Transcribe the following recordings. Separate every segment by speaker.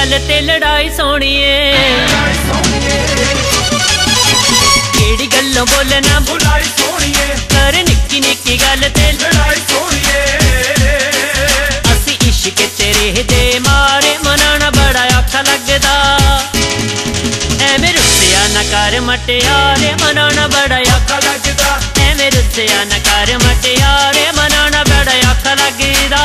Speaker 1: गल ते लड़ाई सोनिए, केड़ी गल्लों बोलना बुलाई सोनिए, कर निक्की निक्की गल ते लड़ाई सोनिए। असी इश्क तेरे दे मारे मनाना बड़ा औखा लगदा, एवें रुस्सिया न कर मटियारे मनाना बड़ा औखा लगदा, एवें रुस्सिया न कर मटियारे मनाना बड़ा औखा लगदा।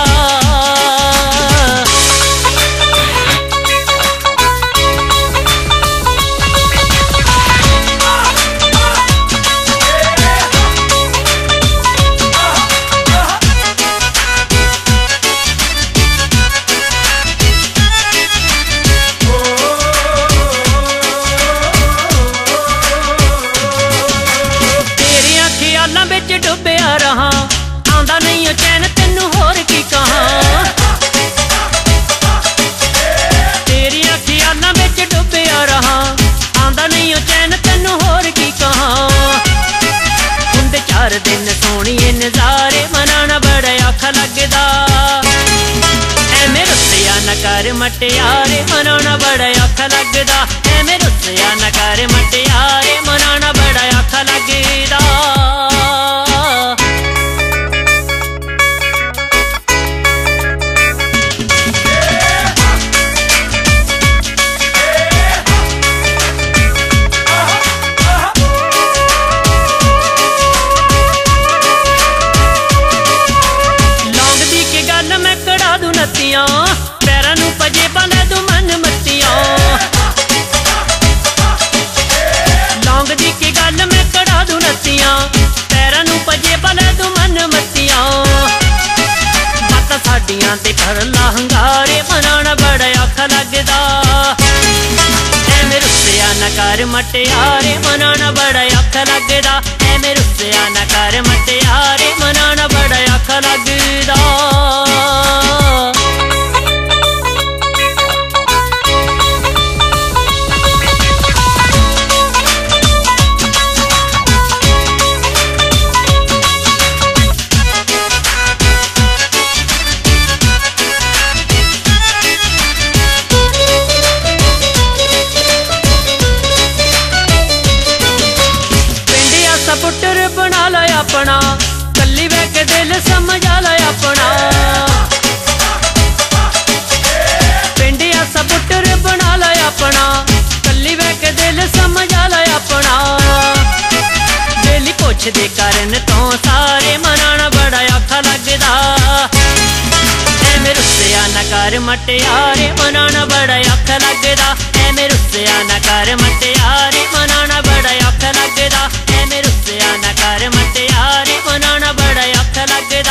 Speaker 1: बिच डुबिया रहा आंदा नहीं चैन तेनू होर की कहा, तेरिया ख्यालां बिच डुबिया रहा आंदा नहीं चैन तेनू होर की कहा। हुंदे 4 दिन सोहणिए नज़ारे मनाना बड़ा औखा लगदा, एवें रुस्सिया न कर मटियारे मनाना बड़ा औखा लगदा, एवें रुस्सिया न कर मटियारे मनाना बड़ा औखा लगदा। पैरां नूं पजेबां लै दूं मन मत्तियां, लौंग दी की गल मैं कड़ा दूं नत्तियां, पैरां नूं पजेबां लै दूं मन मत्तियां। बातां साडियां ते कर ला हंगारे मनाना बड़ा औखा लगदा, एवें रुस्सिया न कर मटियारे मनाना बड़ा औखा लगदा, एवें रुस्सिया न कर मटियारे मनाना बड़ा औखा लगदा। पुटर बना ला अपना, कली बह के दिल समझा ला अपना, पिंडिया सा पुटर बना ला अपना, कली बह के दिल समझा ला अपना। दिल पुछदे कारण तो सारे मनाना बड़ा औखा लगदा, एवें रुस्सिया न कर मटियारे मनाना बड़ा औखा लगदा, एवें रुस्सिया न कर मटियारे मनाना बड़ा औखा लगदा, एवें रुस्सिया न कर मटियारे मनाना बड़ा औखा लगदा।